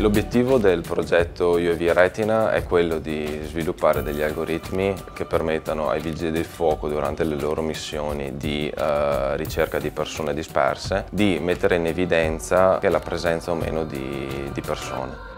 L'obiettivo del progetto UAV Retina è quello di sviluppare degli algoritmi che permettano ai vigili del fuoco durante le loro missioni di ricerca di persone disperse di mettere in evidenza la presenza o meno di persone.